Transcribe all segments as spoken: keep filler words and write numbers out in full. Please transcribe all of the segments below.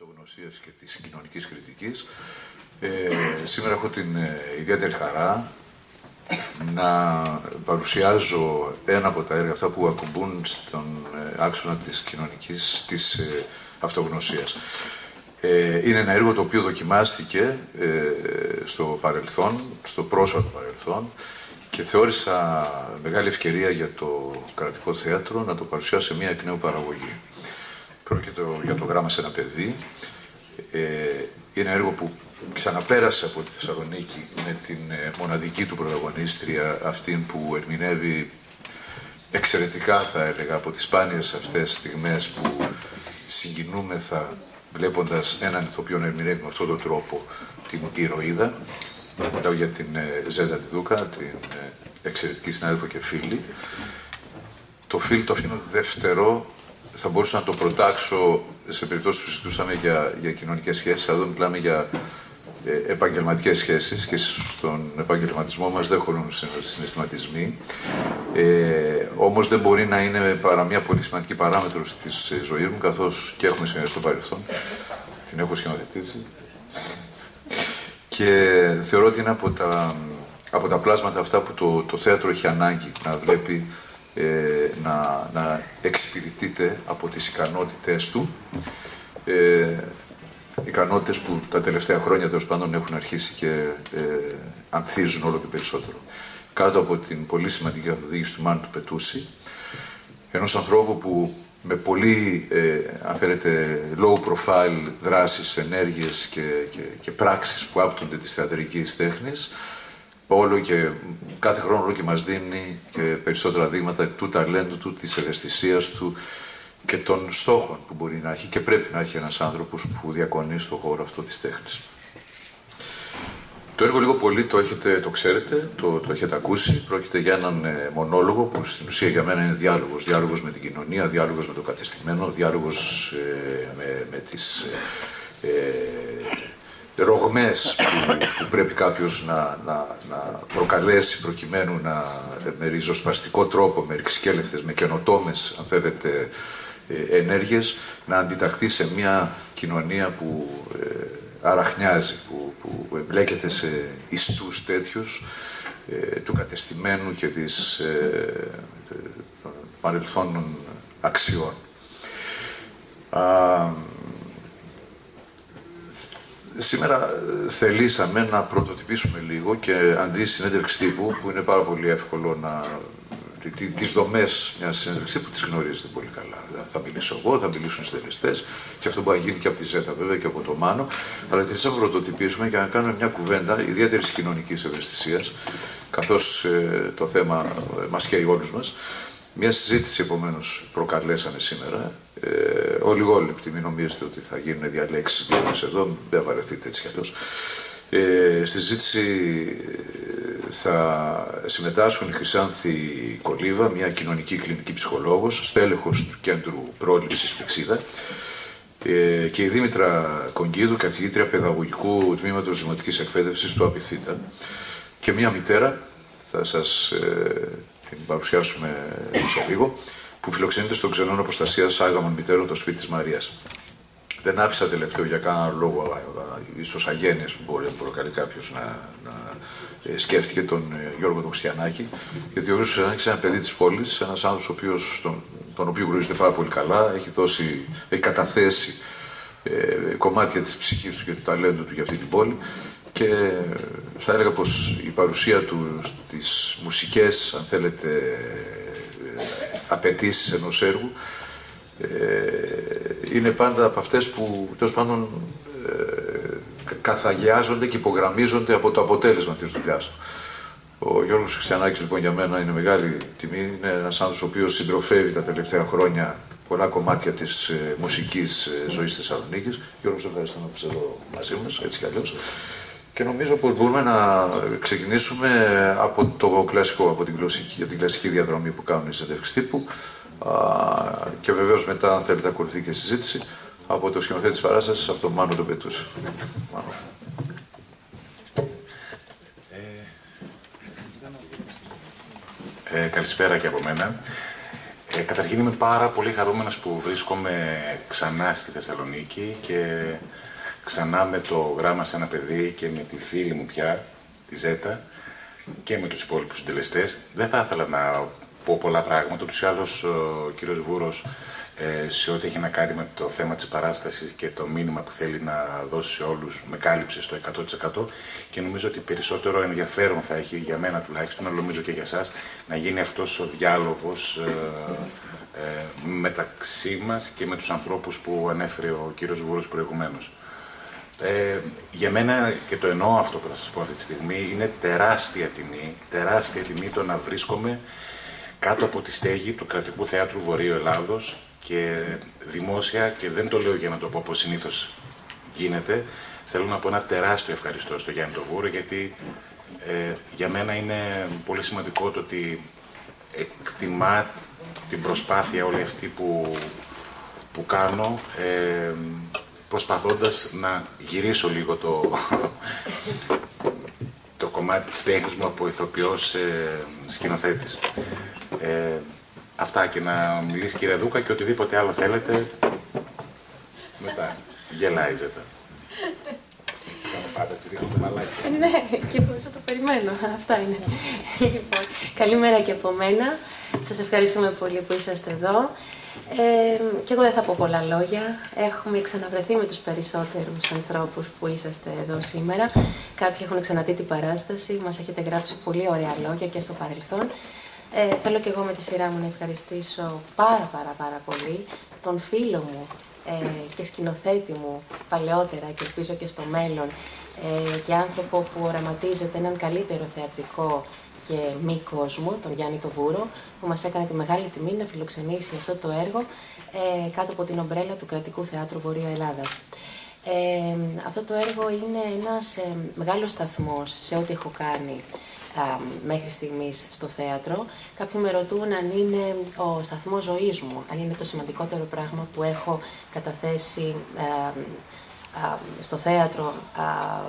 αυτογνωσίας και της κοινωνικής κριτικής. Ε, σήμερα έχω την ε, ιδιαίτερη χαρά να παρουσιάζω ένα από τα έργα αυτά που ακουμπούν στον ε, άξονα της κοινωνικής της ε, αυτογνωσίας. Ε, είναι ένα έργο το οποίο δοκιμάστηκε ε, στο παρελθόν, στο πρόσφατο παρελθόν, και θεώρησα μεγάλη ευκαιρία για το Κρατικό Θέατρο να το παρουσιάσω σε μια εκ νέου παραγωγή. Πρόκειται για το γράμμα σε ένα παιδί. Ε, είναι ένα έργο που ξαναπέρασε από τη Θεσσαλονίκη με την μοναδική του πρωταγωνίστρια, αυτήν που ερμηνεύει εξαιρετικά, θα έλεγα, από τις σπάνιες αυτές στιγμές που συγκινούμεθα βλέποντας έναν ηθοποιό να ερμηνεύει με αυτόν τον τρόπο την ηρωίδα. Μιλάω για την Ζέτα Τιδούκα, την εξαιρετική συνάδελφο και φίλη. Το φίλ το αφήνω δεύτερο, θα μπορούσα να το προτάξω σε περίπτωση που συζητούσαμε για, για κοινωνικές σχέσεις. Εδώ μιλάμε για ε, επαγγελματικές σχέσεις και στον επαγγελματισμό μας δεν χωρούν συναισθηματισμοί. Ε, όμως δεν μπορεί να είναι παρά μια πολύ σημαντική παράμετρος της ζωής μου, καθώς και έχουμε συνεργαστεί στο παρελθόν. Την έχω σκηνοθετήσει. Και θεωρώ ότι είναι από τα, από τα πλάσματα αυτά που το, το θέατρο έχει ανάγκη να βλέπει, ε, να, να εξυπηρετείται από τις ικανότητες του. Ε, ικανότητες που τα τελευταία χρόνια τέλος πάντων έχουν αρχίσει και ε, ανθίζουν όλο και περισσότερο. Κάτω από την πολύ σημαντική καθοδήγηση του Μάνου του Πετούση, ενός ανθρώπου που με πολύ, ε, αν θέλετε, low profile δράσεις, ενέργειες και, και, και πράξεις που άπτονται της θεατρικής τέχνης, όλο και, κάθε χρόνο όλο και μας δίνει και περισσότερα δείγματα του ταλέντου του, της ευαισθησίας του και των στόχων που μπορεί να έχει και πρέπει να έχει ένας άνθρωπος που διακονεί στον χώρο αυτό της τέχνης. Το έργο λίγο πολύ το, έχετε, το ξέρετε, το, το έχετε ακούσει. Πρόκειται για έναν ε, μονόλογο που στην ουσία για μένα είναι διάλογος. Διάλογος με την κοινωνία, διάλογος με το κατεστημένο, διάλογος ε, με, με τις ε, ε, ρογμές που, που πρέπει κάποιος να, να, να προκαλέσει προκειμένου να, με ριζοσπαστικό τρόπο, με ρηξικέλευτες, με καινοτόμες, αν θέλετε, ε, ενέργειες, να αντιταχθεί σε μια κοινωνία που ε, αραχνιάζει, που, που εμπλέκεται σε ιστούς τέτοιους ε, του κατεστημένου και της ε, των παρελθόνων αξιών. Α, σήμερα θελήσαμε να πρωτοτυπήσουμε λίγο και αντί συνέντευξη τύπου, που είναι πάρα πολύ εύκολο να τις δομές μιας συνέντευξης που τις γνωρίζετε πολύ καλά. Θα μιλήσω εγώ, θα μιλήσουν οι συντελεστές, και αυτό μπορεί να γίνει και από τη Ζέτα βέβαια και από το Μάνο, αλλά τις θα πρωτοτυπήσουμε και να κάνουμε μια κουβέντα ιδιαίτερης κοινωνικής ευαισθησίας, καθώς ε, το θέμα ε, μας καίει όλους μας. Μια συζήτηση επομένως προκαλέσαμε σήμερα. Ε, ολιγόλεπτη, μην νομίζετε ότι θα γίνουν διαλέξεις δύο μας εδώ, δεν βαρεθείτε έτσι κι αλλιώς. Ε, στη συζήτηση θα συμμετάσχουν η Χρυσάνθη Κολίβα, μια κοινωνική κλινική ψυχολόγος, στέλεχος του Κέντρου Πρόληψης Πηξίδα, ε, και η Δήμητρα Κονγκίδου, καθηγήτρια παιδαγωγικού τμήματος Δημοτικής Εκπαίδευσης του Απιθύτα, και μια μητέρα, θα σας ε, την παρουσιάσουμε σε λίγο, που φιλοξενείται στον Ξενώνα Προστασίας Άγαμων Μητέρων, το σπίτι της Μαρίας. Δεν άφησα τελευταίο για κανένα λόγο, ίσως αγένειες που μπορεί να προκαλεί κάποιος να, να ε, σκέφτηκε τον ε, Γιώργο τον Χριστιανάκη, γιατί ο Γιώργος Χριστιανάκης είναι ένα παιδί της πόλης, ένας άνθρωπος ο οποίος, τον, τον οποίο γνωρίζετε πάρα πολύ καλά, έχει, δώσει, έχει καταθέσει ε, κομμάτια της ψυχής του και του ταλέντου του για αυτή την πόλη, και ε, θα έλεγα πως η παρουσία του στις μουσικές, αν θέλετε, ε, απαιτήσεις ενός έργου, είναι πάντα από αυτές που τέλος πάντων ε, καθαγιάζονται και υπογραμμίζονται από το αποτέλεσμα της δουλειάς του. Ο Γιώργος Χριστιανάκης λοιπόν για μένα είναι μεγάλη τιμή, είναι ένας άνθρωπος ο οποίος συντροφεύει τα τελευταία χρόνια πολλά κομμάτια της ε, μουσικής ε, ζωής της Θεσσαλονίκης. Γιώργο, σε ευχαριστώ που είσαι εδώ μαζί μας, έτσι κι αλλιώς. Και νομίζω πως μπορούμε να ξεκινήσουμε από το κλασικό, από την κλασική, για την κλασική διαδρομή που κάνουν οι συνέντευξεις τύπου. Uh, και βεβαίως μετά, αν θέλετε, ακολουθεί και συζήτηση από το σκηνοθέτη της παράστασης, από τον Μάνο τον Πετούση. Μάνο. Ε, ε, καλησπέρα και από μένα. Ε, καταρχήν είμαι πάρα πολύ χαρούμενος που βρίσκομαι ξανά στη Θεσσαλονίκη και ξανά με το γράμμα σε ένα παιδί και με τη φίλη μου πια, τη Ζέτα, και με τους υπόλοιπους συντελεστές. Δεν θα ήθελα να πω πολλά πράγματα, ούτως ή άλλως ο κύριος Βούρος ε, σε ό,τι έχει να κάνει με το θέμα της παράστασης και το μήνυμα που θέλει να δώσει σε όλους με κάλυψε στο εκατό τοις εκατό και νομίζω ότι περισσότερο ενδιαφέρον θα έχει για μένα τουλάχιστον, αλλά νομίζω και για εσάς, να γίνει αυτός ο διάλογος ε, ε, μεταξύ μας και με τους ανθρώπους που ανέφερε ο κύριος Βούρος προηγουμένως. Ε, για μένα, και το εννοώ αυτό που θα σας πω αυτή τη στιγμή, είναι τεράστια τιμή, τεράστια τιμή το να βρίσκομαι κάτω από τη στέγη του Κρατικού Θεάτρου Βορείου Ελλάδος και δημόσια, και δεν το λέω για να το πω όπως συνήθως γίνεται, θέλω να πω ένα τεράστιο ευχαριστώ στο Γιάννη το Βούρο, γιατί ε, για μένα είναι πολύ σημαντικό το ότι εκτιμά την προσπάθεια όλη αυτή που, που κάνω, ε, προσπαθώντας να γυρίσω λίγο το, το κομμάτι της τέχνης μου από ηθοποιός ε, σκηνοθέτης. Ε, αυτά, και να μιλήσει κυρία Δούκα και οτιδήποτε άλλο θέλετε μετά. Γελάει η Ζέτα. Έτσι κάνω πάντα, έτσι ρίχνω το μαλάκι. Ναι, και μπορούσα το περιμένω. Αυτά είναι. Λοιπόν, καλημέρα και από μένα. Σας ευχαριστούμε πολύ που είσαστε εδώ. Ε, και εγώ δεν θα πω πολλά λόγια. Έχουμε ξαναβρεθεί με τους περισσότερους ανθρώπους που είσαστε εδώ σήμερα. Κάποιοι έχουν ξαναδεί την παράσταση, μας έχετε γράψει πολύ ωραία λόγια και στο παρελθόν. Ε, θέλω και εγώ με τη σειρά μου να ευχαριστήσω πάρα πάρα πάρα πολύ τον φίλο μου ε, και σκηνοθέτη μου παλαιότερα και ελπίζω και στο μέλλον ε, και άνθρωπο που οραματίζεται έναν καλύτερο θεατρικό και μη κόσμο, τον Γιάννη το Βούρο, που μας έκανε τη μεγάλη τιμή να φιλοξενήσει αυτό το έργο ε, κάτω από την ομπρέλα του Κρατικού Θεάτρου Βορείου Ελλάδας. Ε, αυτό το έργο είναι ένας ε, μεγάλος σταθμός σε ό,τι έχω κάνει α, μέχρι στιγμής στο θέατρο. Κάποιοι με ρωτούν αν είναι ο σταθμός ζωής μου, αν είναι το σημαντικότερο πράγμα που έχω καταθέσει α, α, στο θέατρο α,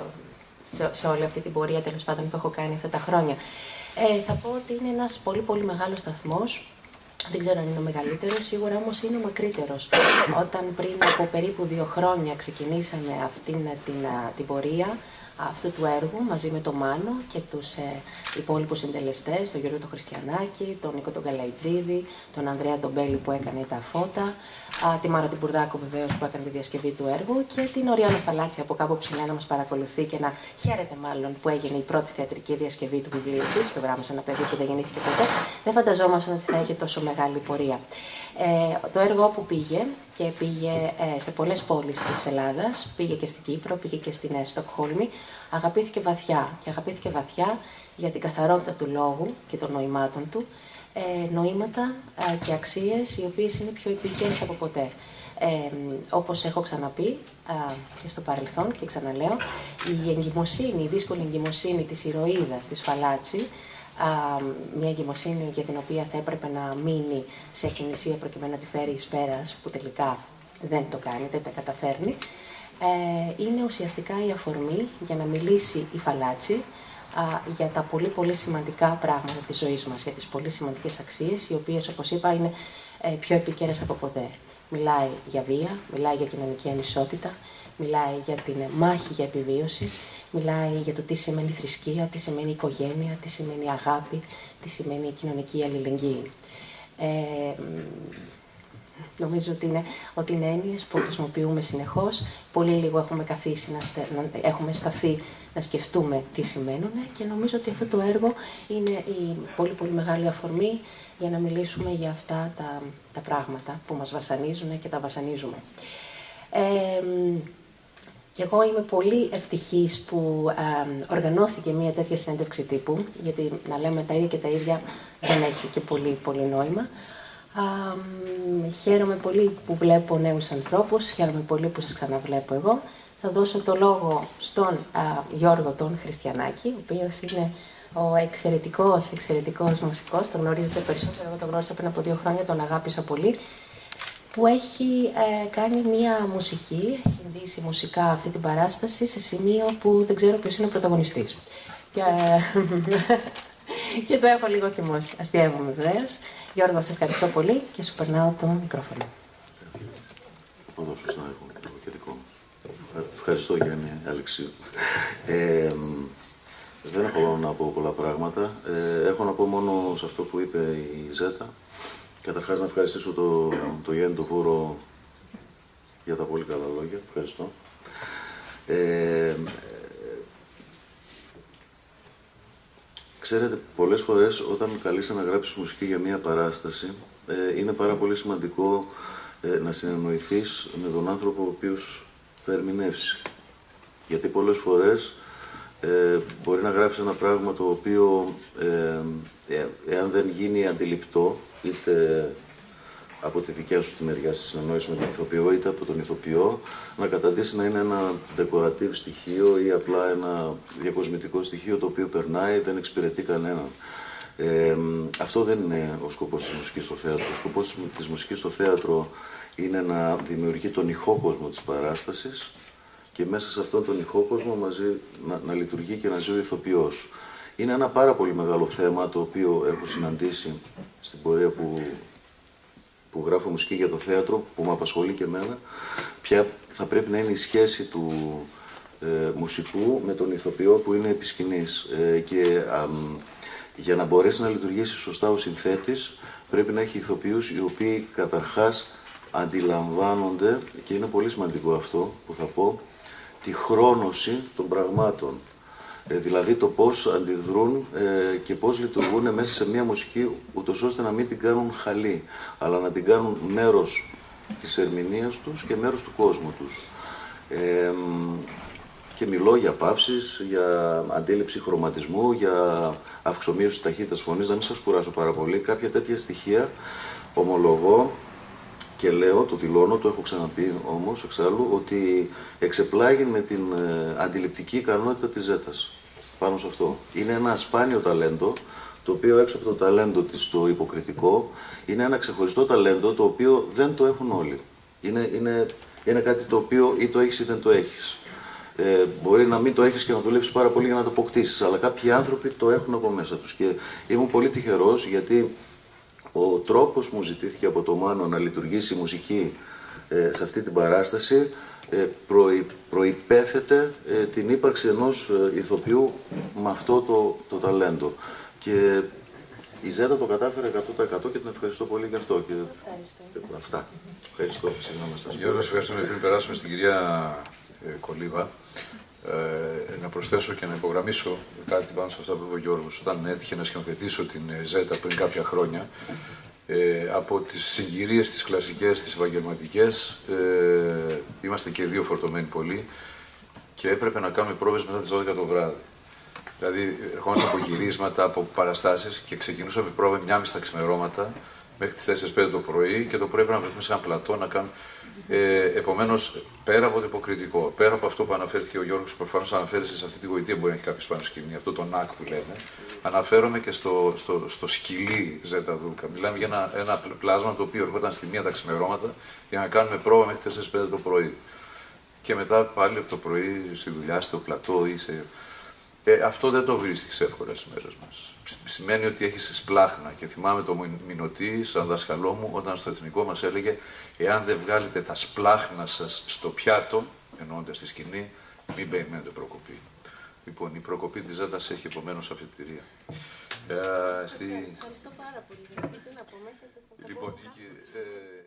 σε, σε όλη αυτή την πορεία τέλος πάντων που έχω κάνει αυτά τα χρόνια. Ε, θα πω ότι είναι ένας πολύ πολύ μεγάλος σταθμός. Δεν ξέρω αν είναι ο μεγαλύτερος, σίγουρα όμως είναι ο μακρύτερος. Όταν πριν από περίπου δύο χρόνια ξεκινήσαμε αυτήν την, την πορεία αυτού του έργου μαζί με τον Μάνο και τους ε, υπόλοιπους συντελεστές, τον Γιώργο τον Χριστιανάκη, τον Νίκο τον Καλαϊτζίδη, τον Ανδρέα τον Μπέλη που έκανε τα φώτα, α, τη Μάρα την Μπουρδάκο βεβαίως που έκανε τη διασκευή του έργου και την Οριάννα Φαλάτση από κάπου ψηλά να μας παρακολουθεί και να χαίρεται μάλλον που έγινε η πρώτη θεατρική διασκευή του βιβλίου της, το γράμμα σε ένα παιδί που δεν γεννήθηκε ποτέ. Δεν φανταζόμασταν ότι θα είχε τόσο μεγάλη πορεία. Ε, το έργο που πήγε και πήγε ε, σε πολλές πόλεις της Ελλάδας, πήγε και στην Κύπρο, πήγε και στην ε, Στοκχόλμη, αγαπήθηκε βαθιά και αγαπήθηκε βαθιά για την καθαρότητα του λόγου και των νοημάτων του, ε, νοήματα ε, και αξίες οι οποίες είναι πιο επίκαιρες από ποτέ. Ε, όπως έχω ξαναπεί ε, και στο παρελθόν και ξαναλέω, η εγκυμοσύνη, η δύσκολη εγκυμοσύνη της ηρωίδας της Φαλάτση, Uh, μια εγκυμοσύνη για την οποία θα έπρεπε να μείνει σε εκκλησία προκειμένου να τη φέρει εις πέρας, που τελικά δεν το κάνει, δεν τα καταφέρνει, ε, είναι ουσιαστικά η αφορμή για να μιλήσει η Φαλάτση uh, για τα πολύ πολύ σημαντικά πράγματα της ζωής μας, για τις πολύ σημαντικές αξίες, οι οποίες, όπως είπα, είναι ε, πιο επίκαιρες από ποτέ. Μιλάει για βία, μιλάει για κοινωνική ανισότητα, μιλάει για την μάχη για επιβίωση, μιλάει για το τι σημαίνει θρησκεία, τι σημαίνει οικογένεια, τι σημαίνει αγάπη, τι σημαίνει κοινωνική αλληλεγγύη. Ε, νομίζω ότι είναι, ότι είναι έννοιες που χρησιμοποιούμε συνεχώς. Πολύ λίγο έχουμε καθίσει, να, στε, να έχουμε σταθεί να σκεφτούμε τι σημαίνουν και νομίζω ότι αυτό το έργο είναι η πολύ πολύ μεγάλη αφορμή για να μιλήσουμε για αυτά τα, τα πράγματα που μας βασανίζουν και τα βασανίζουμε. Ε, Και εγώ είμαι πολύ ευτυχής που ε, οργανώθηκε μια τέτοια συνέντευξη τύπου, γιατί να λέμε τα ίδια και τα ίδια δεν έχει και πολύ, πολύ νόημα. Ε, χαίρομαι πολύ που βλέπω νέους ανθρώπους, χαίρομαι πολύ που σας ξαναβλέπω εγώ. Θα δώσω το λόγο στον ε, Γιώργο τον Χριστιανάκη, ο οποίος είναι ο εξαιρετικός, εξαιρετικός μουσικός. Τον γνωρίζετε περισσότερο, εγώ τον γνώρισα πριν από δύο χρόνια, τον αγάπησα πολύ. Που έχει ε, κάνει μία μουσική, έχει ενδύσει μουσικά αυτή την παράσταση σε σημείο που δεν ξέρω ποιος είναι ο πρωταγωνιστής. Και, Και το έχω λίγο θυμώσει. Αστειεύομαι βεβαίως. Γιώργο, σε ευχαριστώ πολύ και σου περνάω το μικρόφωνο. Εδώ σωστά έχω και δικό μου. Ευχαριστώ, Γιάννη Αλεξίου. Ε, δεν έχω να πω πολλά πράγματα. Ε, έχω να πω μόνο σε αυτό που είπε η Ζέτα. Καταρχάς να ευχαριστήσω το, το Γιάννη το Βούρο για τα πολύ καλά λόγια. Ευχαριστώ. Ε, Ξέρετε, πολλές φορές όταν καλείσαι να γράψεις μουσική για μία παράσταση, ε, είναι πάρα πολύ σημαντικό ε, να συνεννοηθείς με τον άνθρωπο ο οποίος θα ερμηνεύσει. Γιατί πολλές φορές ε, μπορεί να γράψεις ένα πράγμα το οποίο, ε, ε, εάν δεν γίνει αντιληπτό, είτε από τη δικιά σου τη μεριά στη συνεννόηση με τον ηθοποιό, είτε από τον ηθοποιό, να καταντήσει να είναι ένα decorative στοιχείο ή απλά ένα διακοσμητικό στοιχείο το οποίο περνάει, δεν εξυπηρετεί κανέναν. Ε, αυτό δεν είναι ο σκοπός της μουσικής στο θέατρο. Ο σκοπός της μουσικής στο θέατρο είναι να δημιουργεί τον ηχόκοσμο της παράστασης και μέσα σε αυτόν τον ηχόκοσμο μαζί, να, να λειτουργεί και να ζει ο ηθοποιός. Είναι ένα πάρα πολύ μεγάλο θέμα το οποίο έχω συναντήσει στην πορεία που που γράφω μουσική για το θέατρο, που με απασχολεί και εμένα, ποια θα πρέπει να είναι η σχέση του ε, μουσικού με τον ηθοποιό που είναι επί σκηνής. Ε, και α, για να μπορέσει να λειτουργήσει σωστά ο συνθέτης, πρέπει να έχει ηθοποιούς οι οποίοι καταρχάς αντιλαμβάνονται, και είναι πολύ σημαντικό αυτό που θα πω, τη χρόνωση των πραγμάτων. Ε, δηλαδή το πώς αντιδρούν ε, και πώς λειτουργούν μέσα σε μια μουσική, ούτως ώστε να μην την κάνουν χαλή, αλλά να την κάνουν μέρος της ερμηνείας τους και μέρος του κόσμου τους. Ε, και μιλώ για παύσεις, για αντίληψη χρωματισμού, για αυξομοίωση ταχύτητας φωνής, να μην σας κουράσω πάρα πολύ. Κάποια τέτοια στοιχεία ομολογώ και λέω, το δηλώνω, το έχω ξαναπεί όμως εξάλλου, ότι εξεπλάγει με την ε, αντιληπτική ικανότητα της Ζέτας πάνω σε αυτό. Είναι ένα σπάνιο ταλέντο, το οποίο έξω από το ταλέντο της, το υποκριτικό, είναι ένα ξεχωριστό ταλέντο, το οποίο δεν το έχουν όλοι. Είναι, είναι, είναι κάτι το οποίο ή το έχεις ή δεν το έχεις. Ε, μπορεί να μην το έχεις και να δουλέψεις πάρα πολύ για να το αποκτήσεις, αλλά κάποιοι άνθρωποι το έχουν από μέσα τους. Και ήμουν πολύ τυχερός, γιατί ο τρόπος μου ζητήθηκε από το Μάνο να λειτουργήσει η μουσική ε, σε αυτή την παράσταση ε, προϋ, προϋπέθεται ε, την ύπαρξη ενός ε, ηθοποιού με αυτό το, το ταλέντο. Και η Ζέτα το κατάφερε εκατό τοις εκατό και την ευχαριστώ πολύ γι' αυτό. Και... Ευχαριστώ. Και αυτά. Ευχαριστώ. Γιώργο, ευχαριστούμε. Πριν περάσουμε στην κυρία ε, Κολίβα, Ε, να προσθέσω και να υπογραμμίσω κάτι πάνω σε αυτά που είπε ο Γιώργος. Όταν έτυχε να σκηνοθετήσω την Ζέτα πριν κάποια χρόνια, ε, από τις συγκυρίες, τις κλασικές, τις επαγγελματικές, ε, είμαστε και δύο φορτωμένοι πολύ και έπρεπε να κάνουμε πρόβες μετά τις δώδεκα το βράδυ. Δηλαδή, ερχόμαστε από γυρίσματα, από παραστάσεις και ξεκινούσαμε πρόβες μια μισή τα ξημερώματα μέχρι τις τέσσερις πέντε το πρωί και το πρωί πρέπει να βρεθούμε σε ένα πλατό να κάνουμε. Ε, Επομένως, πέρα από το υποκριτικό, πέρα από αυτό που αναφέρθηκε ο Γιώργος, προφανώς αναφέρεσαι σε αυτή τη γοητεία, μπορεί να έχει κάποιο πάνω σκηνή, αυτό το νακ που λέμε, αναφέρομαι και στο, στο, στο σκυλί Ζέτα Δούλκα. Μιλάμε για ένα, ένα πλάσμα το οποίο ερχόταν στη μία τα ξημερώματα για να κάνουμε πρόβα μέχρι τις τέσσερις πέντε το πρωί. Και μετά πάλι από το πρωί στη δουλειά, στο πλατό ή σε... Ε, αυτό δεν το βρίσκεις εύκολα στις μέρες μας. Σημαίνει ότι έχεις σπλάχνα. Και θυμάμαι το Μινωτή, σαν δάσκαλό μου, όταν στο εθνικό μας έλεγε: εάν δεν βγάλετε τα σπλάχνα σας στο πιάτο, εννοώντας τη σκηνή, μην περιμένετε προκοπή. Λοιπόν, η προκοπή της Ζέτας έχει επομένως αφετηρία. Ε, στη... Ευχαριστώ πάρα πολύ. Δεν να πω, λοιπόν, είχε, ε,